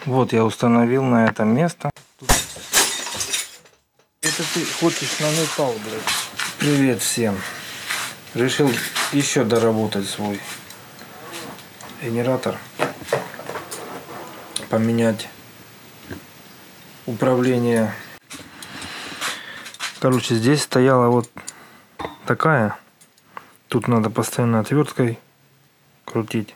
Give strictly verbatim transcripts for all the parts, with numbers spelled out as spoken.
Вот я установил на это место. Это ты хочешь на металл, блядь. Привет всем. Решил еще доработать свой генератор. Поменять управление. Короче, здесь стояла вот такая. Тут надо постоянно отверткой крутить.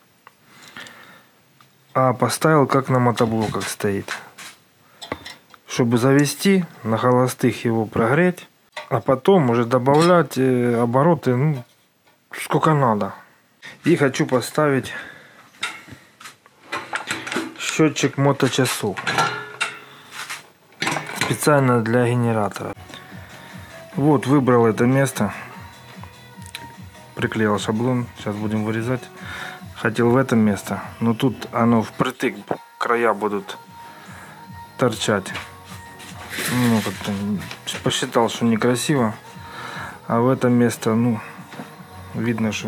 А поставил как на мотоблоках стоит. Чтобы завести, на холостых его прогреть, а потом уже добавлять обороты, ну, сколько надо. И хочу поставить счетчик моточасов. Специально для генератора. Вот, выбрал это место. Приклеил шаблон. Сейчас будем вырезать. Хотел в это место, но тут оно впритык, края будут торчать. Ну, как-то посчитал, что некрасиво. А в это место, ну, видно, что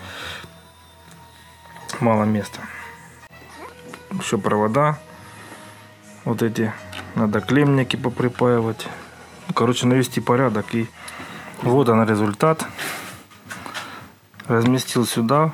мало места. Еще провода. Вот эти. Надо клемники поприпаивать. Короче, навести порядок. И вот он результат. Разместил сюда.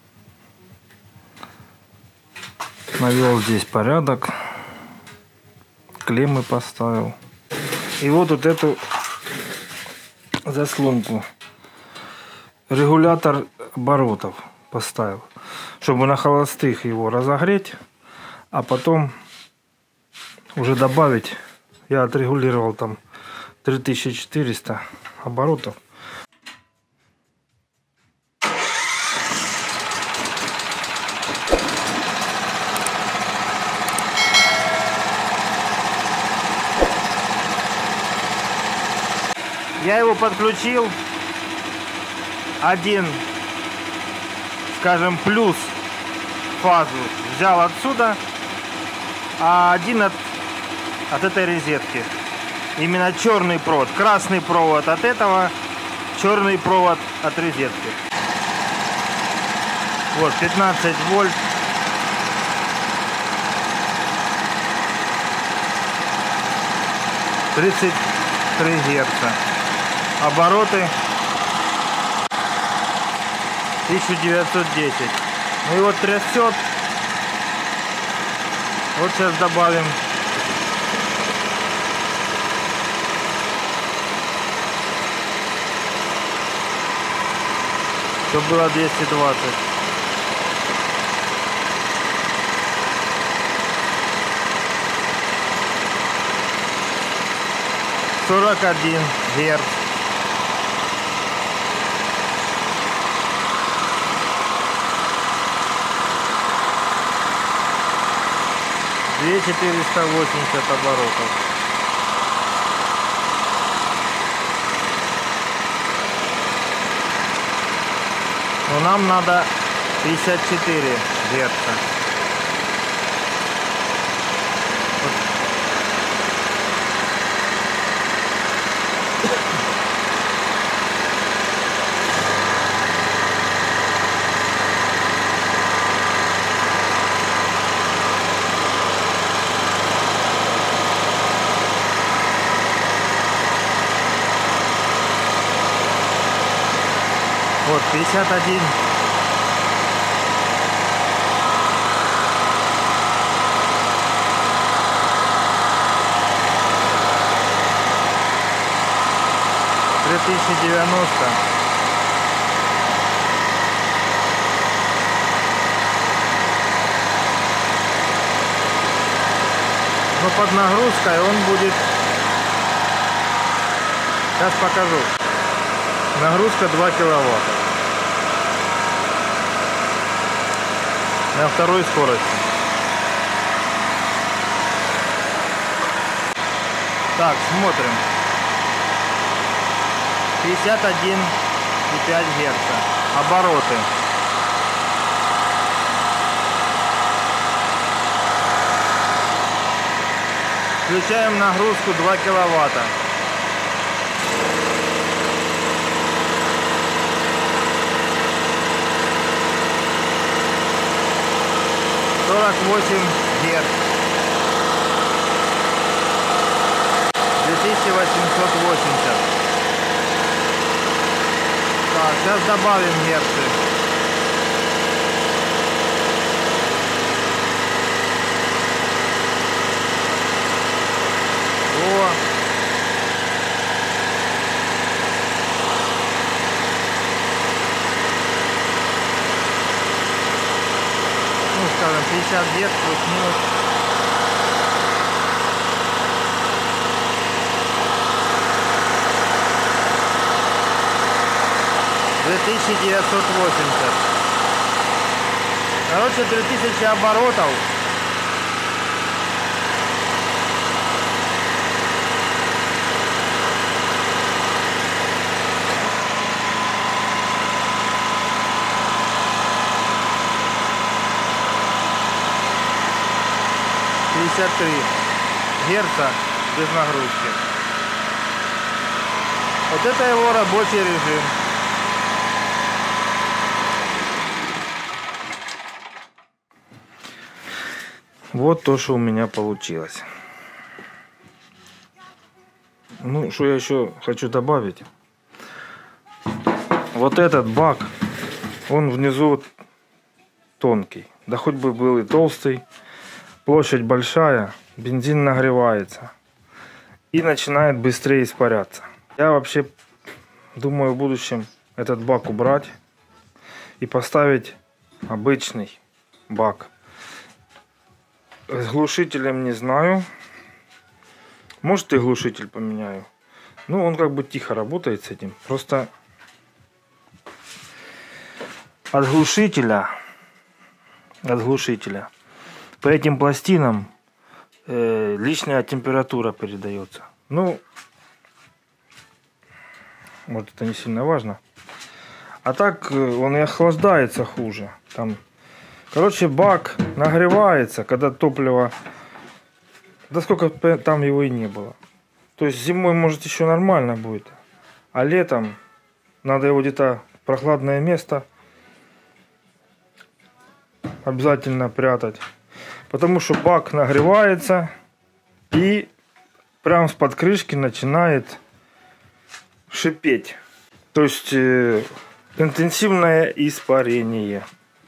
Навел здесь порядок. Клеммы поставил. И вот вот эту заслонку. Регулятор оборотов поставил. Чтобы на холостых его разогреть. А потом уже добавить. Я отрегулировал там три тысячи четыреста оборотов. Я его подключил. Один, скажем, плюс фазу взял отсюда, а один от, от этой розетки. Именно черный провод. Красный провод от этого, черный провод от розетки. Вот, пятнадцать вольт. тридцать три герца. Обороты тысяча девятьсот десять. Ну и вот трясет. Вот сейчас добавим. Чтобы было двести двадцать. сорок один герц. две тысячи четыреста восемьдесят оборотов. Но нам надо пятьдесят четыре герца. Вот пятьдесят один. три тысячи девяносто. Но под нагрузкой он будет. Сейчас покажу. Нагрузка два киловатта. На второй скорости. Так, смотрим. пятьдесят один и пять герца. Обороты. Включаем нагрузку два киловатта. сорок восемь герц. тысячи восемьсот восемьдесят. Так, сейчас добавим герцы. О! Ну, скажем, пятьдесят герц плюс-минус. две тысячи девятьсот восемьдесят. Короче, три тысячи оборотов. пятьдесят три герца без нагрузки. Вот это его рабочий режим. Вот то, что у меня получилось. Ну, что я еще хочу добавить. Вот этот бак, он внизу тонкий. Да хоть бы был и толстый. Площадь большая, бензин нагревается. И начинает быстрее испаряться. Я вообще думаю в будущем этот бак убрать. И поставить обычный бак. С глушителем не знаю. Может и глушитель поменяю. Ну, он как бы тихо работает с этим. Просто от глушителя, от глушителя по этим пластинам э, лишняя температура передается. Ну, вот это не сильно важно. А так он и охлаждается хуже. Там, короче, бак нагревается, когда топливо... Да сколько там его и не было. То есть зимой, может, еще нормально будет. А летом надо его где-то в прохладное место обязательно прятать. Потому что бак нагревается и прям с-под крышки начинает шипеть. То есть э, интенсивное испарение.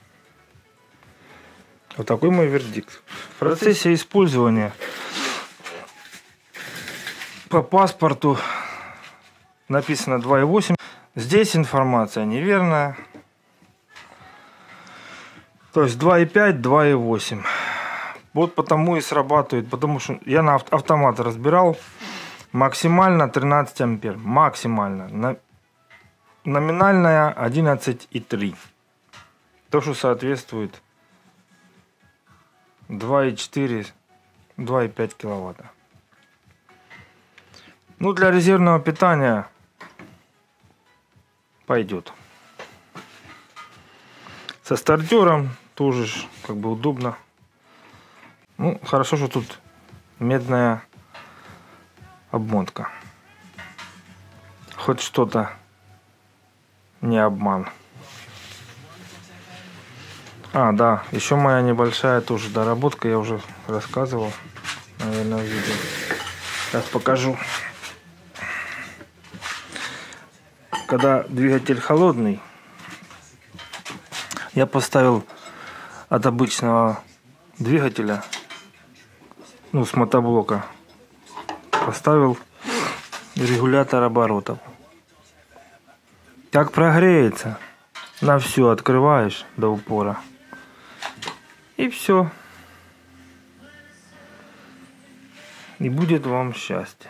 Вот такой мой вердикт. В процессе использования по паспорту написано два и восемь. Здесь информация неверная. То есть два и пять, два и восемь. Вот потому и срабатывает. Потому что я на автомат разбирал. Максимально тринадцать ампер. Максимально. Номинальная одиннадцать и три. То, что соответствует два и четыре, два и пять киловатта. Ну, для резервного питания пойдет. Со стартером тоже как бы удобно. Ну, хорошо, что тут медная обмотка. Хоть что-то не обман. А, да, еще моя небольшая тоже доработка, я уже рассказывал, наверное, в видео. Сейчас покажу. Когда двигатель холодный, я поставил от обычного двигателя, ну, с мотоблока, поставил регулятор оборотов. Как прогреется, на все открываешь до упора. И все. И будет вам счастье.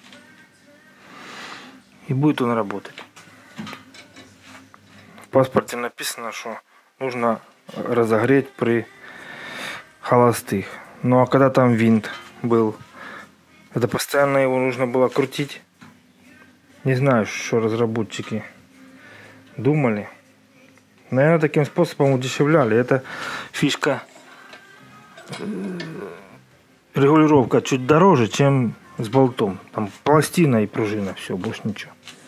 И будет он работать. В паспорте написано, что нужно разогреть при холостых. Ну а когда там винт был, это постоянно его нужно было крутить. Не знаю, что разработчики думали. Наверное, таким способом удешевляли. Это фишка. Регулировка чуть дороже, чем с болтом. Там пластина и пружина, все, больше ничего.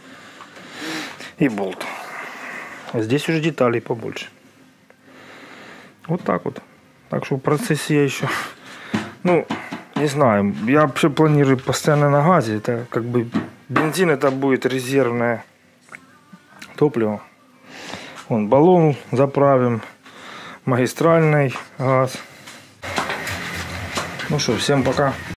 И болт. А здесь уже деталей побольше. Вот так вот. Так что в процессе я еще, ну, Не знаю, я вообще планирую постоянно на газе. Это как бы бензин, это будет резервное топливо. Вон баллон заправим, магистральный газ. Ну что, всем пока.